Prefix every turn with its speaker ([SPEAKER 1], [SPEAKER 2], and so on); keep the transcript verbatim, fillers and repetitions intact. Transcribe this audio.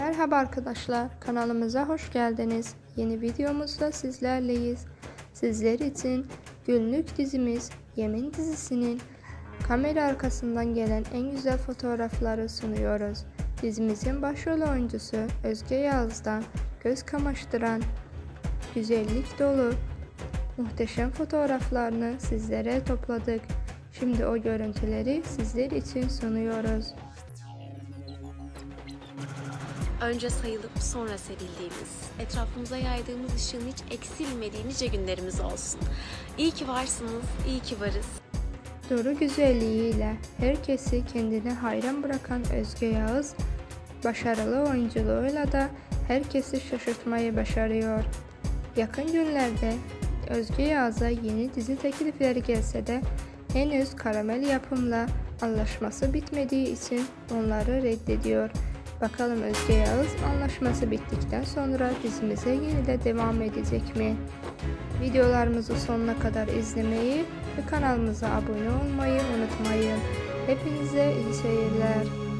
[SPEAKER 1] Merhaba arkadaşlar, kanalımıza hoş geldiniz. Yeni videomuzda sizlerleyiz. Sizler için günlük dizimiz Yemin dizisinin kamera arkasından gelen en güzel fotoğrafları sunuyoruz. Dizimizin başrol oyuncusu Özge Yağız'dan göz kamaştıran, güzellik dolu, muhteşem fotoğraflarını sizlere topladık. Şimdi o görüntüleri sizler için sunuyoruz.
[SPEAKER 2] Önce sayılıp sonra sevildiğimiz, etrafımıza yaydığımız ışığın hiç eksilmediği nice günlerimiz olsun. İyi ki varsınız, iyi ki varız.
[SPEAKER 1] Duru güzelliğiyle herkesi kendine hayran bırakan Özge Yağız, başarılı oyunculuğuyla da herkesi şaşırtmayı başarıyor. Yakın günlerde Özge Yağız'a yeni dizi teklifleri gelse de henüz Karamel Yapım'la anlaşması bitmediği için onları reddediyor. Bakalım Özge Yağız anlaşması bittikten sonra dizimize yeniden devam edecek mi? Videolarımızı sonuna kadar izlemeyi ve kanalımıza abone olmayı unutmayın. Hepinize iyi seyirler.